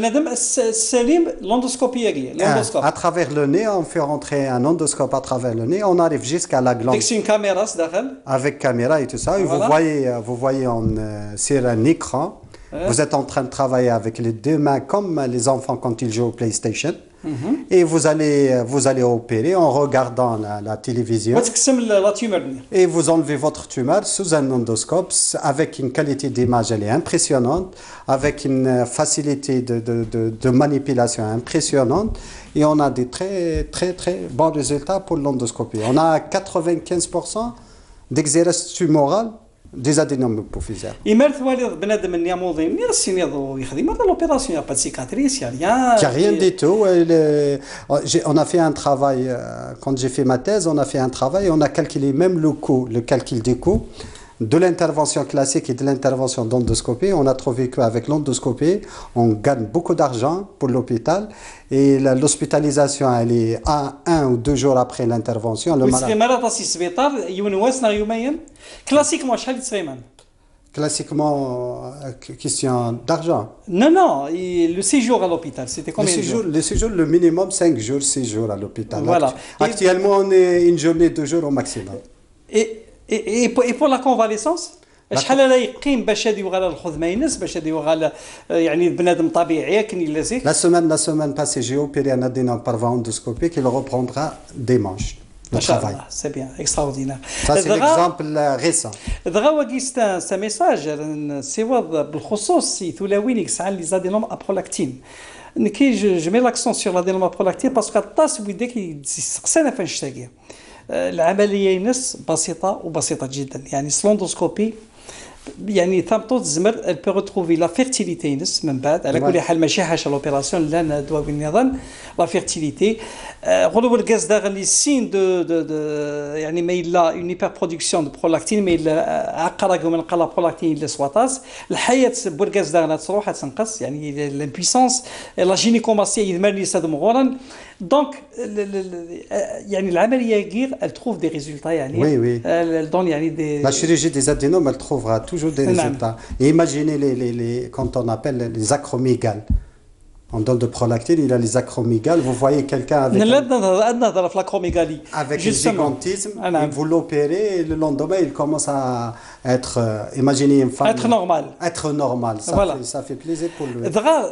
À travers le nez, on fait rentrer un endoscope à travers le nez, on arrive jusqu'à la glande. Avec une caméra, avec caméra et tout ça. Et vous voyez sur un écran, vous êtes en train de travailler avec les deux mains comme les enfants quand ils jouent au PlayStation. Et vous allez opérer en regardant la télévision. Et vous enlevez votre tumeur sous un endoscope avec une qualité d'image elle est impressionnante, avec une facilité de manipulation impressionnante. Et on a des très très très bons résultats pour l'endoscopie. On a 95% d'exercice tumoral des adénomes hypophysaires. Et maintenant, بنادم النياموضي يرسينيضو يخدم هذا l'opération, il n'y a pas de cicatrice, il n'y a rien. Il n'y a rien du tout. On a fait un travail, quand j'ai fait ma thèse, on a fait un travail, on a calculé même le coût, le calcul des coûts de l'intervention classique et de l'intervention d'endoscopie. On a trouvé qu'avec l'endoscopie, on gagne beaucoup d'argent pour l'hôpital et l'hospitalisation, elle est à 1 ou 2 jours après l'intervention. Classiquement, شحال يتسغيمان Classiquement, question d'argent. Non, le séjour à l'hôpital, c'était combien de jours? Le séjour, le minimum 5 jours, 6 jours à l'hôpital. Voilà. Actuellement, on est une journée, 2 jours au maximum. Et pour la convalescence شحال لا يقيم باش هذه وغاله الخدمه ينس باش هذه وغاله يعني بنادم طبيعي كن يلازي La semaine passée, j'ai opéré un adénome par voie endoscopique, il reprendra dimanche. Le travail. C'est bien, extraordinaire. Ça, c'est l'exemple récent. دغا واقيست سا ميساج سيوض بالخصوص ثلاوين يسعى لي زادينوم ابرولكتين je mets l'accent sur l'adénome prolactine parce qu'الطاس ويدك يسقسينا فين نشتاقي. العمليه ينس بسيطه وبسيطه جدا يعني سلوندوسكوبي يعني ثابتو تزمر elle peut retrouver la fertilité ينس من بعد على كل حال ماشي حاجه لوبيراسيون لا ندوا بالنظام لا فيرتيليتي غلو الغاز داغ لي سين دو يعني ما الا اون هيبر برودكسيون دو برولاكتين ما الا عقرق من قلا برولاكتين الا سواتاس الحياه بورغاز داغ تروح تنقص يعني لامبويسونس لا جينيكوماسيا يدمر لي ساد مغورا دونك يعني العمليه غير elle trouve des résultats يعني oui. elle donne يعني des La chirurgie des adénomes, elle trouvera toujours des résultats. Et imaginez quand on appelle les acromégales. En dol de prolactine, il a les acromégales. Vous voyez quelqu'un avec un gigantisme, et vous l'opérez, et le lendemain, il commence à être, imaginez une femme. Être normal. Ça fait plaisir pour lui.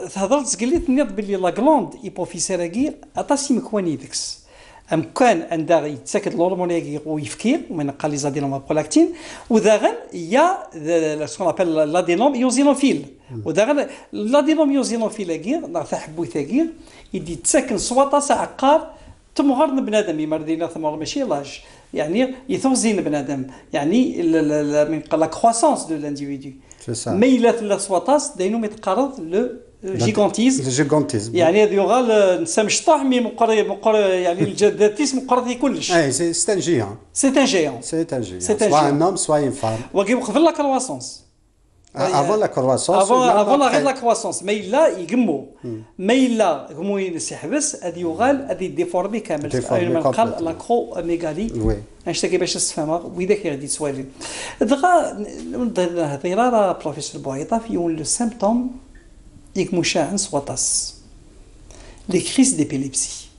كان عندها يتسكت الهرمون ويفكير ومن قال لي زادينوم برولاكتين وداغن يا سكون ابل لادينوم يوزينوفيل وداغن لادينوم يوزينوفيل غير نعرف حبو ثاغير يدي تسكن سواطا عقار تمغرن بنادم يمردينا ثم ماشي لاج يعني يثوزين بنادم يعني من لا كروسانس دو لانديفيدو ميلات لسواطاس داينو يتقارض لو الجيغانتيزم يعني هذا يغال نسام شطاح مي مقر يعني الجداتيس مقرض كلش سي ان جيان سواء ان هوم سواء ان فام وكيوقف لا كرواسونس افون لا كرواسونس افون غير لا كرواسونس ما الا يقمو ما الا قمو يحبس هذا يغال هذه ديفورمي كامل من قال لا كرو ميغالي نشتكي باش تفهمها وذاك غادي تسوالي دغا هذه بروفيسور بوعيطه في لو سيمبتوم ديك مشاعن سواطاس لي كريس ديبيليبسي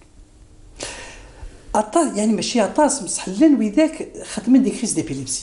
اطا يعني ماشي اطاس مسحلين وذاك خدمين دي كريس ديبيليبسي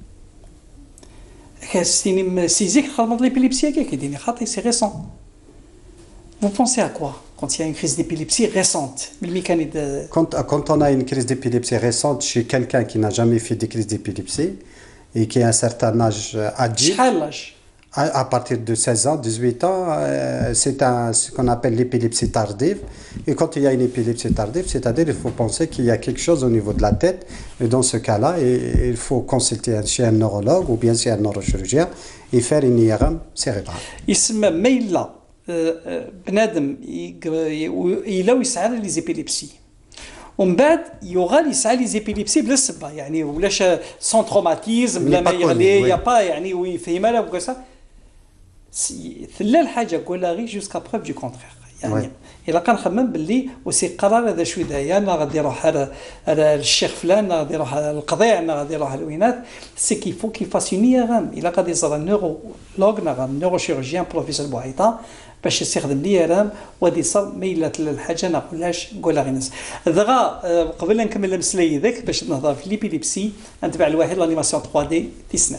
كاستيني سيزيك خدمت ليبيليبسي كيديني خاطي سي ريسون vous pensez à quoi quand il y a une crise d'épilepsie récente quand on a une crise d'épilepsie récente chez quelqu'un qui n'a jamais fait de crise d'épilepsie et qui a un certain âge adulte à partir de 16 ans, 18 ans, c'est ce qu'on appelle l'épilepsie tardive. Et quand il y a une épilepsie tardive, c'est-à-dire qu'il faut penser qu'il y a quelque chose au niveau de la tête. Et dans ce cas-là, il faut consulter chez un neurologue ou bien chez un neurochirurgien et faire une IRM cérébrale. يسمى ميلا بنادم إلا ويسعى لي زيبيليبسي ومن بعد يغال يسعى لي زيبيليبسي بلا سبه يعني ولاش سون تروماتيزم بلا ما يغلي يا با يعني ويفهمها لا وكذا ثلا الحاجه قولها غير جوسكا بروف دو كونترير يعني الا كنخمم باللي وسي قرار هذا شويه دايا انا غادي نروح على الشيخ فلان انا غادي نروح على القضيع انا غادي نروح على الوينات سي كي فو كي فاسيوني غام الا غادي يزرى النيورولوج غام نيوروشيروجيان بروفيسور بوعيطه باش يستخدم لي رام وغادي يصل ميلات للحاجه نقولهاش نقولها غير ناس دغا قبل نكمل المسلي ذاك باش نهضر في ليبيليبسي نتبع الواحد لانيماسيون 3 دي تيسنا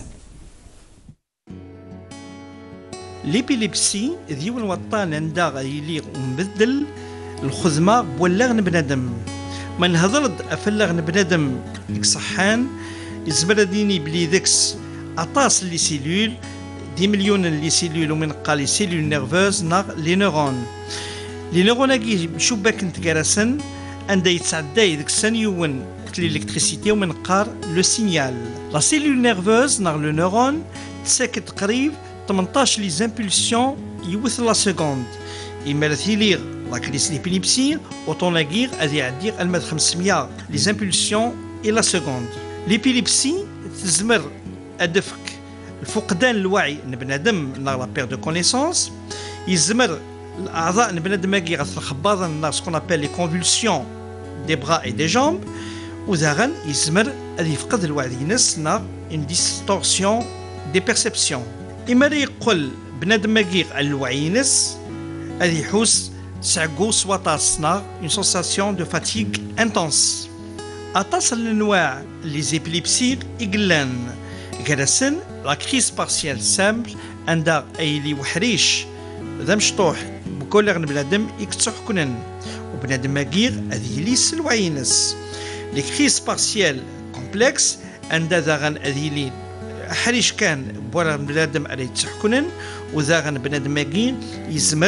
ليبيليبسي ديال الوطان عندها غيليق ومبدل الخزمه بولغن بنادم ما نهضر افلغن بنادم ديك صحان يزبرديني بلي داكس اطاس لي سيلول دي مليون لي سيلول ومن قال لي سيلول نيرفوز ناغ لي نيرون لي نيرون كي شباك نتكراسن عندها يتعدى داك السنيون الالكتريسيتي ومن قار لو سينيال لا سيلول نيرفوز ناغ لو نيرون تساكت قريب 18 لي زامبولسيون يوث لا سكوند يمارثيليغ لا كريس ليبيليبسي اوتوناغير ادي عدير المد 500 لي زامبولسيون اي لا سكوند ليبيليبسي تزمر ادفك الفقدان الوعي بنادم ناغ لا بير دو كونيسونس يزمر الاعضاء بنادم كي غاث الخباضه ناغ سكون ابل لي كونفولسيون دي برا اي دي جامب وزاغن يزمر ادي يفقد الوعي ينس ناغ اون ديستورسيون دي بيرسيبسيون إما يقول بنادم كي الوعي ينس ادي يحوس سعقو سواطاس ناغ اون سونساسيون دو فاتيغ انتونس اتصل الانواع لي زيبيليبسي يقلان كراسن لا كريس بارسيال سامبل عندها ايلي وحريش ذا مشطوح بكل بنادم يكتسح كنن وبنادم كير هذه لي الوعينس لي كريس بارسيال كومبلكس عندها ذاغن هذه لي حريش كان بولا بنادم على يتسح كنن وذاغن بنادم كير يزمر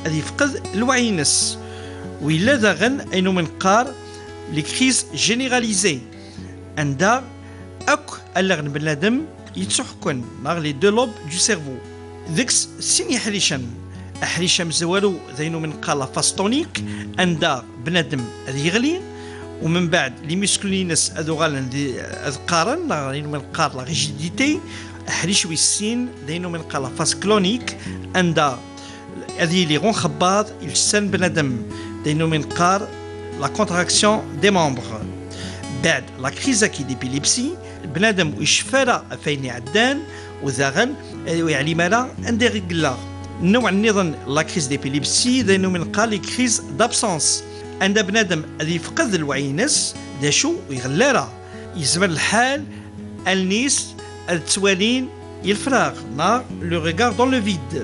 هذا يفقد الوعي ينس وإلا داغن أينو من قار لي كريز جينيراليزي عندها أك ألغن بنادم يتسحكن ناغ لي دو لوب دو سيرفو ذكس سيني حريشم أحريشم زوالو ذينو من قار لا فاستونيك عندها بنادم هذا يغلي ومن بعد لي مسكولينس هذو غالن قارن ناغ من قار لا ريجيديتي أحريش ويسين دينو من قال فاس كلونيك عندها هذه لي غون خباط يلسن بنادم دينو من قار لا كونتراكسيون دي ممبر بعد لا كريز كي ديبيليبسي بنادم ويشفى فين عدان وذاغن ويعلي مالا عندي رجلا نوع النظام لا كريز ديبيليبسي دينو من قال لي كريز دابسونس عند بنادم هذه يفقد الوعينس داشو ويغلارا يزمر الحال النيس التوالين الفراغ نا لو ريغار دون لو فيد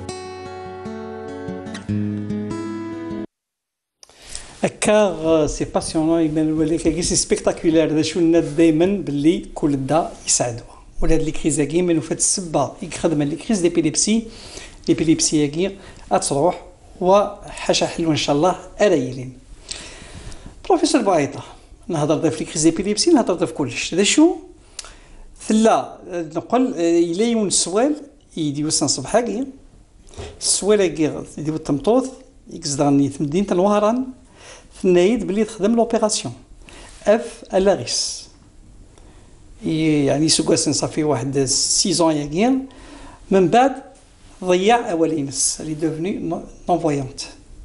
هكا سي باسيونون يبان الولي كي سي سبيكتاكولير هذا شو الناس دائما باللي كل دا يساعدوها ولا هاد لي كريز كي من فات السبه يخدم لي كريز ديبيليبسي ليبيليبسي كي تروح وحاشا حلو ان شاء الله ارايلين بروفيسور بايطه نهضر في لي كريز ديبيليبسي نهضر في كلش هذا شو ثلا نقول إلى يون السوال يديو سان صباحاكي السوال كي يديو التمطوط يكزدغني في مدينة الوهران ثنايد بلي تخدم لوبيراسيون اف الاغيس يعني سوكاسن صافي واحد 6 ياكين من بعد ضيع اولينس اللي دوفني نون فويونت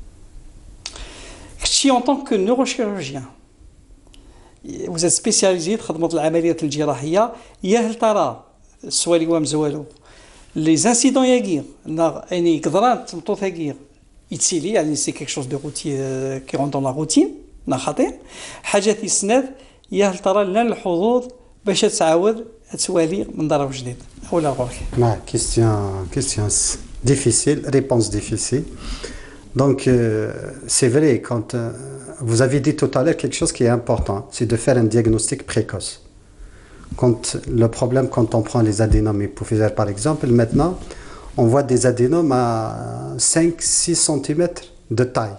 كشي اون طونك نوروشيروجيان vous êtes spécialisé تخدموا العمليات الجراحيه يا هل ترى السؤال هو مزوالو لي زانسيدون ياكير يعني قدران تمطوط ياكير يتسيلي يعني سي كيك شوز دو روتين كي رون دون لا روتين نا خطير حاجات يسند يا هل ترى لنا الحظوظ باش تعاود تسوالي من ضرب جديد ولا غورك ما كيستيون difficile réponse difficile donc c'est vrai quand vous avez dit tout à l'heure quelque chose qui est important, c'est de faire un diagnostic précoce. Le problème, quand on prend les adénomes hypophysaires par exemple, maintenant, on voit des adénomes à 5-6 cm de taille.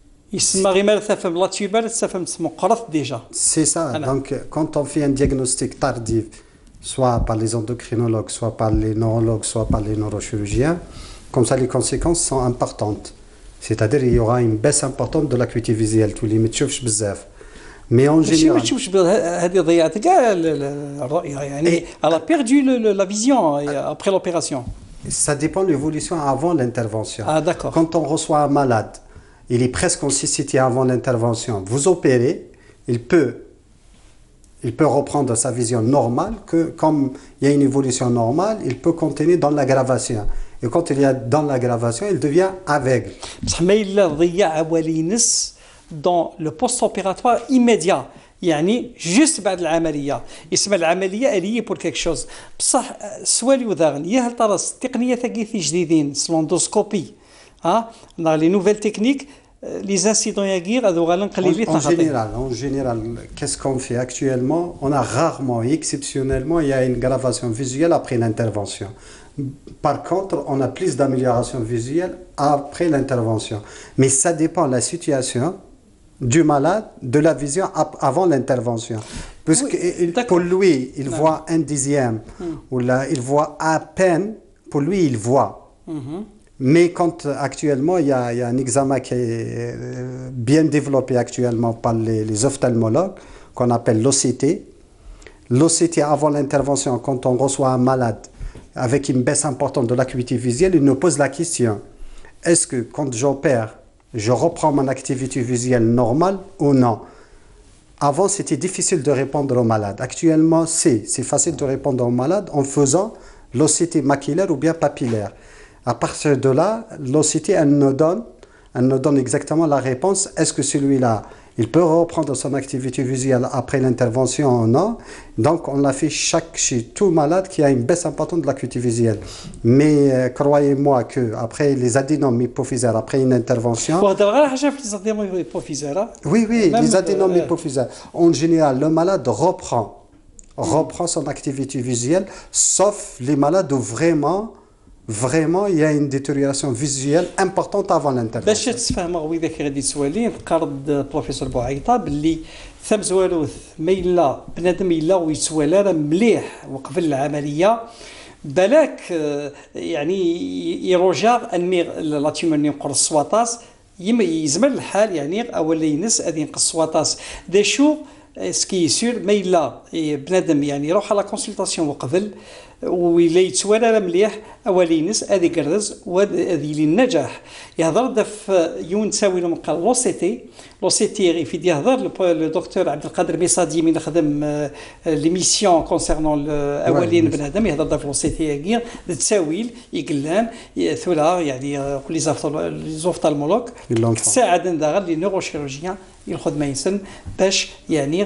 C'est ça, donc quand on fait un diagnostic tardif, soit par les endocrinologues, soit par les neurologues, soit par les neurochirurgiens, comme ça les conséquences sont importantes. C'est-à-dire qu'il y aura une baisse importante de l'acuité visuelle tous les médecins بزاف mais en général ما تشوفش هذه ضيعت كاع الرؤيه يعني elle a perdu la vision après l'opération. Ça dépend de l'évolution avant l'intervention. Ah d'accord. Quand on reçoit un malade, il est presque en cécité avant l'intervention, vous opérez, il peut reprendre sa vision normale que comme il y a une évolution normale, il peut continuer dans l'aggravation. Et quand il y a dans l'aggravation, il devient aveugle. Mais il ضيع ولينس dans le post-opératoire immédiat. يعني juste بعد العملية يسمى العملية آلية pour quelque chose بصح سوالي وذاغن يا هل ترى التقنية ثقيفي جديدين سلوندوسكوبي لي نوفيل تكنيك les incidents ياغير هذو غالن قليلين en général qu'est-ce qu'on fait actuellement on a rarement exceptionnellement il y a une gravation visuelle après l'intervention. Par contre, on a plus d'amélioration visuelle après l'intervention. Mais ça dépend de la situation du malade, de la vision avant l'intervention. Puisque pour lui, il voit un dixième, ou là, il voit à peine, pour lui, il voit. Mais quand actuellement, il y a un examen qui est bien développé actuellement par les ophtalmologues, qu'on appelle l'OCT. L'OCT avant l'intervention, quand on reçoit un malade, avec une baisse importante de l'acuité visuelle, il nous pose la question, est-ce que quand j'opère, je reprends mon activité visuelle normale ou non? Avant, c'était difficile de répondre aux malades. Actuellement, c'est facile de répondre aux malades en faisant l'OCT maculaire ou bien papillaire. À partir de là, l'OCT, elle nous donne exactement la réponse, est-ce que celui-là, il peut reprendre son activité visuelle après l'intervention ou non. Donc, on l'a fait chez tout malade qui a une baisse importante de l'acuité visuelle. Mais croyez-moi qu'après les adénomes hypophysaires, après une intervention... Oui, les adénomes hypophysaires. En général, le malade reprend son activité visuelle, sauf les malades où vraiment vraiment il y a une détérioration visuelle importante avant باش l'intervention. تفهموا وإذا كي غادي سوالين قرض بروفيسور بوعيطة باللي ثم زوالوث ما إلا بنادم إلا ويتوالى راه مليح وقبل العملية بالك يعني يروجا أني لا تيمر ينقر السواطاس يزمر الحال يعني أولا ينس أدي ينقص السواطاس دا شو سكي سور ما إلا بنادم يعني يروح على كونسلطاسيون وقبل ولا يتوالى راه مليح اولينس ادي قرز وهذه للنجاح يهضر دف يون تساوي لهم قال لو سي تي في يهضر لو دكتور عبد القادر بيصادي من خدم ليميسيون كونسيرنون اولين بنادم يهضر دف لو سي تي غير تساويل يقلان ثولا يعني لي زوفتالمولوج تساعد داغ لي نيوروشيروجيان ياخذ ما يسن باش يعني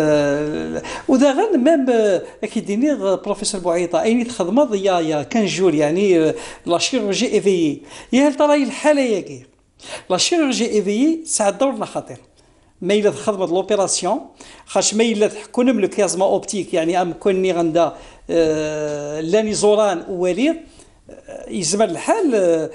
وذا غير ميم اكيديني بروفيسور بوعيطه ايني تخدم يا كان جور يعني لا شيروجي ايفيي يا هل ترى الحاله ياكي لا شيروجي ايفيي ساعد دورنا خطير ما الا خدمه لوبيراسيون خاش ما الا تحكون من الكيازما اوبتيك يعني ام كوني غندا لاني زوران ولي يزمر الحال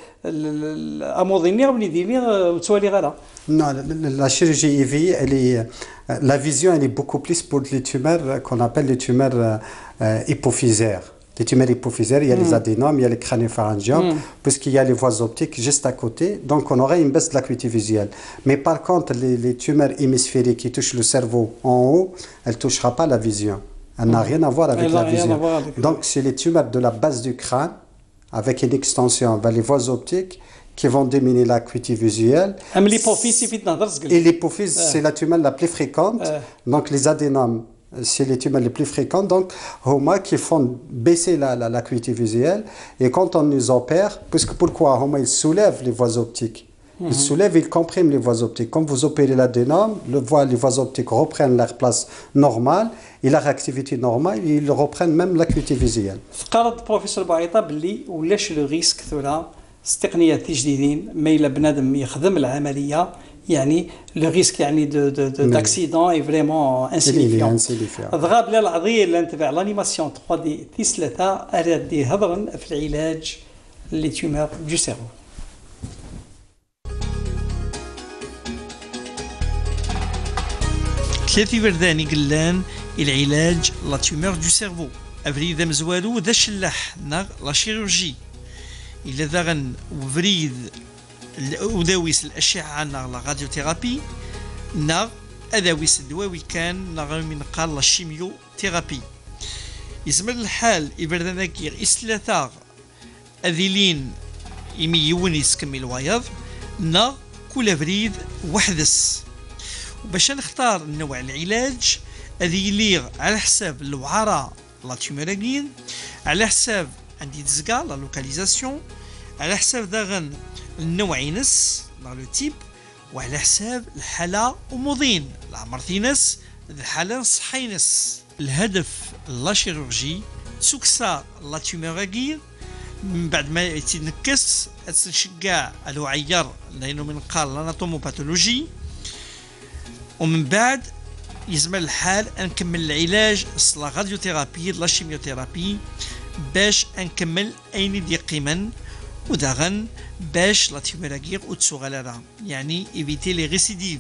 اموضيني غني ديني وتوالي غيرها. Non, la chirurgie IV, la vision elle est beaucoup plus pour les tumeurs qu'on appelle les tumeurs hypophysaires. Les tumeurs hypophysaires, il y a les adénomes, il y a les crâniopharangiomes, puisqu'il y a les voies optiques juste à côté, donc on aurait une baisse de l'acuité visuelle. Mais par contre, les tumeurs hémisphériques qui touchent le cerveau en haut, elle ne touchera pas la vision. Elle n'a rien à voir avec la vision. Donc c'est les tumeurs de la base du crâne, avec une extension vers les voies optiques, qui vont diminuer l'acuité visuelle. Et l'hypophyse, c'est la tumeur la plus fréquente. Donc les adénomes, c'est les tumeurs les plus fréquentes. Donc, Homa qui font baisser l'acuité visuelle. Et quand on les opère, puisque pourquoi Homa, il soulève les voies optiques. Il soulève, il comprime les voies optiques. Quand vous opérez l'adénome, les voies optiques reprennent leur place normale et leur activité normale, et ils reprennent même l'acuité visuelle. قالت بروفيسور بعيطة باللي ولاش لو ريسك ثولا تقنيات جديدين ما إلا بنادم يخدم العملية يعني لو ريسك يعني داكسيدون اي فريمون انسيليفيون ضغاب لا العضيه اللي نتبع لانيماسيون 3 دي تيس 3 ارادي هضرن في العلاج لي تيومور دو سيرفو. ثلاثي برداني قلان العلاج لا تيومور دو سيرفو افريد مزوالو ذا شلح ناغ لا شيروجي إلا ذاغن وفريد وداويس الأشعة ناغ لا راديوثيرابي ناغ أداويس الدواوي كان ناغ من قال لا شيميو ثيرابي يزمر الحال إبرداناكير إسلاثاغ أذيلين إمي يونيس كمي الوايض ناغ كل فريد وحدس وباش نختار نوع العلاج أذي يليغ على حساب الوعرة لا تيوموراكين على حساب عندي تزكا لا لوكاليزاسيون على حساب داغن النوع ينس لو تيب وعلى حساب الحالة ومضين العمر تينس الحالة صحينس. الهدف لا شيروجي تسوكسا لا تيوموراكين من بعد ما يتنكس تنشجع الوعير لأنه من قال لاناتوموباثولوجي ومن بعد يزمل الحال نكمل العلاج لا راديوثيرابي لا شيميوثيرابي باش نكمل اين ديقيما وداغن باش لا تيوموراكير وتسوغالارا يعني ايفيتي لي ريسيديف.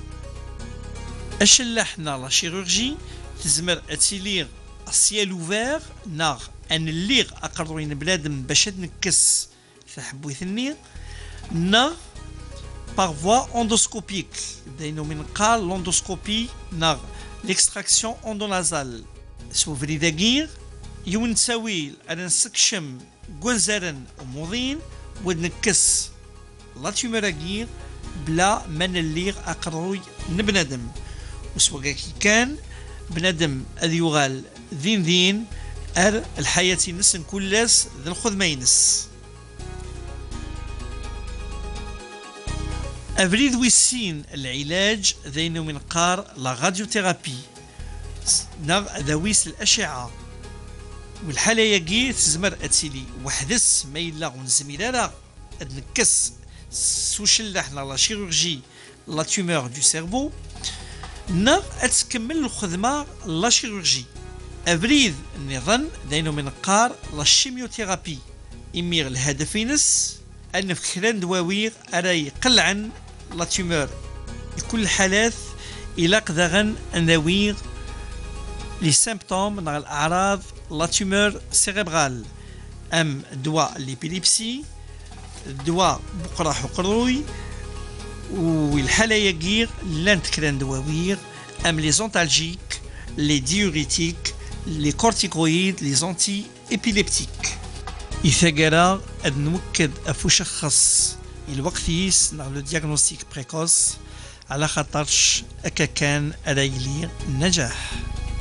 اش لحنا لا شيروجي تزمر اتيليغ السيال اوفير ناغ ان الليغ اقرضوين بلادم باش نكس في حبويثني ناغ par voie endoscopique داينو من قال لوندوسكوبي ناغ ليكستراكسيون اندونازال سو فريداغير يون تساويل انا نسكشم قنزرن وموضين ونكس لا تيوموراكير بلا من الليغ اقروي نبندم وسواكي كان بندم اذ يغال ذين ار الحياة نسن كلاس ذا الخذمينس. أفريد ويسين العلاج ذينو من قار لا راديوثيرابي ناغ ذويس الأشعة والحالة يجي تزمر أتسيلي وحدس ما يلا ونزميلالا نكس سوشلحنا لا شيروجي لا تيومور دو سيرفو ناغ أتكمل الخدمة لا شيروجي. أفريد النظام ذينو من قار لا شيميوثيرابي إمير الهدف ينس أن في كلان دواوير أرى يقل عن لا تيمور كل الحالات إلى قدغن أنوير لي سيمبتوم نغ الأعراض لا تيمور سيريبرال أم دواء ليبيليبسي دواء بقرة حقروي والحالة يجير لان تكران دواوير أم لي زونتالجيك لي ديوريتيك لي كورتيكويد لي زونتي إبيليبتيك إذا أد نمكد أفوشخص الوقتيس نغ لو دياغنوستيك بريكوس على خاطرش أكا كان أرايلي النجاح.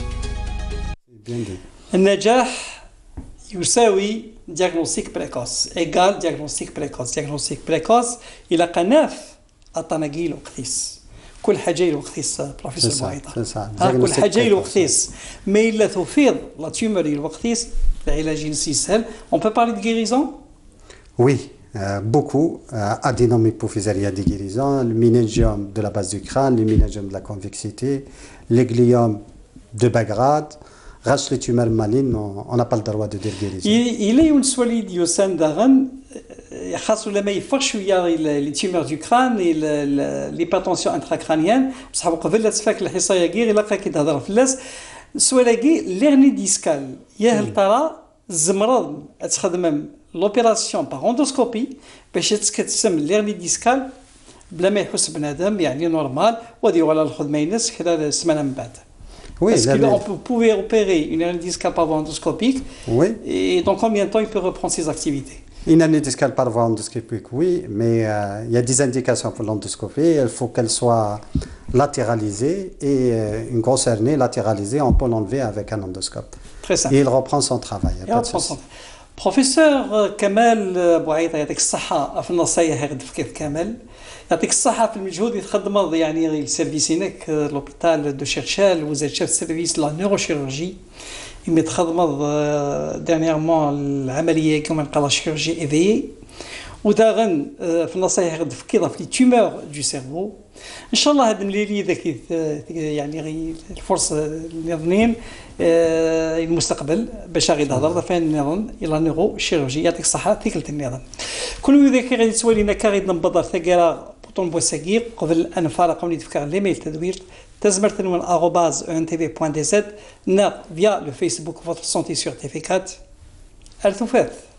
النجاح يساوي دياغنوستيك بريكوس إيغال دياغنوستيك بريكوس. دياغنوستيك بريكوس إلى قناف أطناقيل وقتيس كل حاجة الوقتيس بروفيسور بوعيطة كل حاجة الوقتيس ما إلا تفيض لا تيومور الوقتيس العلاج ينسي سهل. On peut parler de guérison? Oui, beaucoup. Adénome hypophysaire, il y a des guérisons. Le méningiome de la base du crâne, le méningiome de la convexité, le gliome de bas grade. Reste les tumeurs malignes, on n'a pas le droit de dire guérison. Il est une solide يوسان داغن خاصو لما يفرق شويه لي تيمور دو كران لي باتونسيون انتراكرانيان بصح قبل تفاك الحصايه كير الا كي تهضر في اللاس سوالاكي ليرني ديسكال يا هل ترى الزمرض تخدم لوبيراسيون باغ اندوسكوبي باش تسم ليرني ديسكال بلا ما يحس بنادم يعني نورمال وديروا على الخدمه ينس خلال سمانه من بعد. Oui, est-ce qu'on pouvait opérer une hernie discale par voie endoscopique? Oui. Et dans combien de temps il peut reprendre ses activités? Une hernie discale par voie endoscopique, oui, mais il y a des indications pour l'endoscopie. Il faut qu'elle soit latéralisée et une grosse hernie latéralisée, on peut l'enlever avec un endoscope. Très simple. Et il reprend son travail. بروفيسور كمال بوعيطة يعطيك الصحة في النصايح غد في كيف كامل يعطيك الصحة في المجهود اللي تخدم يعني غير السيرفيس هناك لوبيتال دو شيرشال وزاد شاف سيرفيس لا نيوروشيرورجي اللي تخدم دانييرمون العملية كما نقال لا شيرورجي ايفي وداغن في النصايح غد في كيضا في لي تيومور دو سيرفو ان شاء الله هاد المليلي ذاك يعني غير الفرصة النظنين المستقبل باش غادي نهضر فين النظام الى نيرو شيرورجي يعطيك الصحه ثقل النظام كل ذاك غادي تسولينا كغيد نبضر ثقيره بطون بوساكير قبل ان نفارق ونتفكر ليميل تدوير تزمرتن @ntv.dz نا via le Facebook votre santé sur TV4 التفات